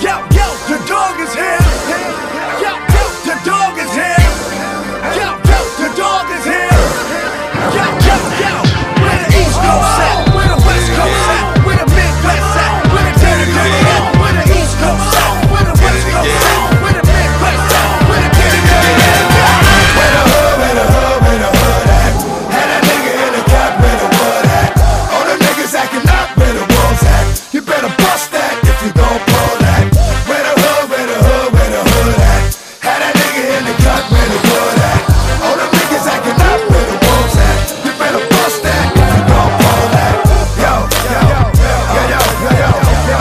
Yo, yo, the dog is here. Yo, yo, the dog is here. Yo, yo, the dog is here. Yo, yo, yo, where the East Coast at? Where the West Coast at? Where the Midwest at? Where the territory at? Where the East Coast at? Where the West Coast at? Where the Midwest at? Where the territory at? Where the hood, where the hood, where the hood at? Had that nigga in the cut, where the wood at? All the niggas acting up, where the wolves at? You better bust that if you gon' pull that. Where the hood, where the hood, where the hood at? Had that nigga in the cut, where the wood at? All the niggas acting up, where the wolves at? You better bust that if you gon' pull that. Yo, yo, yo, yo, yo, yo, yo,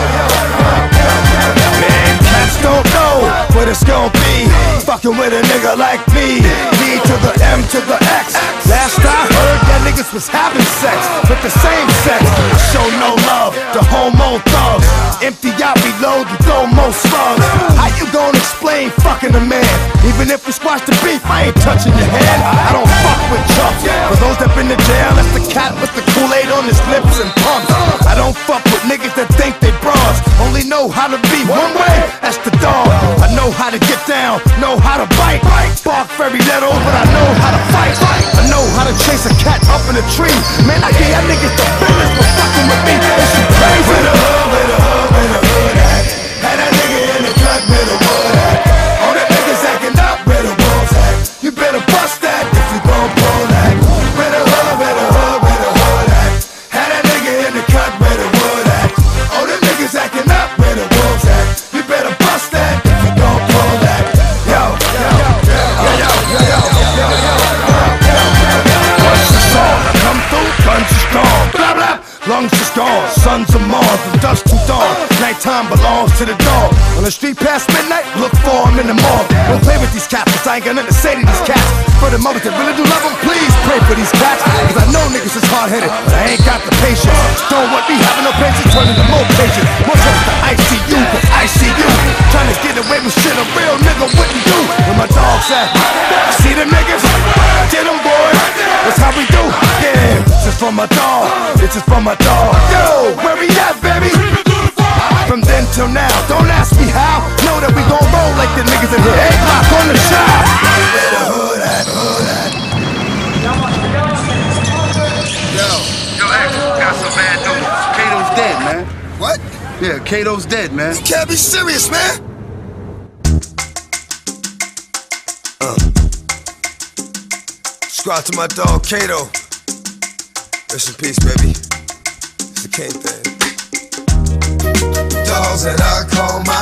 yo. Man, cats don't know what it's gon' be. Fucking with a nigga like me. D to the M to the X. Last I heard, that niggas was having sex with the same sex. I show no love to homo thugs. Empty out, reload, and throw more slugs. How you gonna explain fucking a man? Even if we squash the beef, I ain't touching your hand. I don't fuck with chumps. For those that been to jail, that's the cat with the Kool-Aid on his lips and pumps. I don't fuck with niggas that think they bras. Only know how to be one way, that's the dog. I know how to get down, know how to bite. Bark very little, but I know how to fight. I know how to chase a cat up in a tree. Man, I gave y'all niggas the business for fucking with me. This shit crazy. Where the hood, where the hood, where the hood at? Had that nigga in the cut, where the wood at? All the niggas acting up, where the wolves at? You better bust that if you gon' pull that. Where the hood, where the hood, where the hood at? Had that nigga in the cut, where the wood at? All the niggas acting up, where the wolves at? You better bust that if you gon' pull that. Yo, yo, yo, yo, yo, yo, yo, yo. Once the song, I come through, guns is gone. Blah, blah. Lungs is gone, sons of Mars, from dusk to dawn. Nighttime belongs to the dog. On the street past midnight, look for him in the morgue. Don't play with these cats, cause I ain't got nothing to say to these cats. For the mothers that really do love them, please pray for these cats. Cause I know niggas is hard-headed, but I ain't got the patience. Don't want me having no patience, turning to more patience. More trips to ICU, cause I see you trying to get away with shit a real nigga wouldn't do. Where my dog's at, see them niggas? Get them boys, that's how we do. Yeah, this is for my dog, this is for my dog. Yo, where we at, baby? From then till now, don't ask me how. Know that we gon' roll like the niggas in here. Egg lock on the shop. Where the hood at, hood at? Yo, X, got some bad news. Kato's dead, man. What? Yeah, Kato's dead, man. You can't be serious, man. Subscribe to my dog, Kato. Rest in peace, baby. It's the king thing. Dogs that I call my